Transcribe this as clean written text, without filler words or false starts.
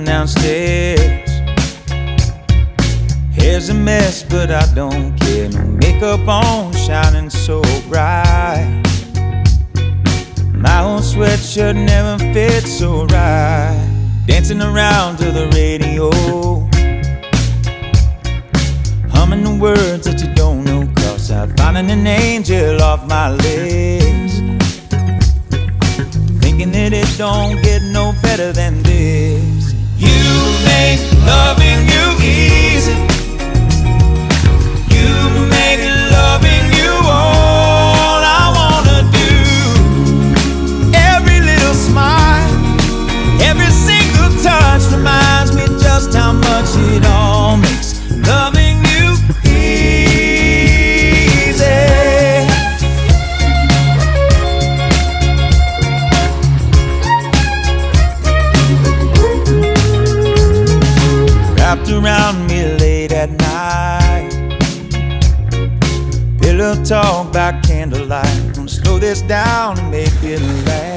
downstairs. Hair's a mess, but I don't care. No makeup on, shining so bright. My old sweatshirt never fits so right. Dancing around to the radio, humming the words that you don't know, 'cause I'm finding an angel off my list. Thinking that it don't get no better than this. You make loving you easy. You make loving you all I wanna do. Every little smile, every single touch reminds me just how much it all makes loving you easy. Wrapped around me late at night, pillow talk by candlelight. Gonna slow this down and make it last.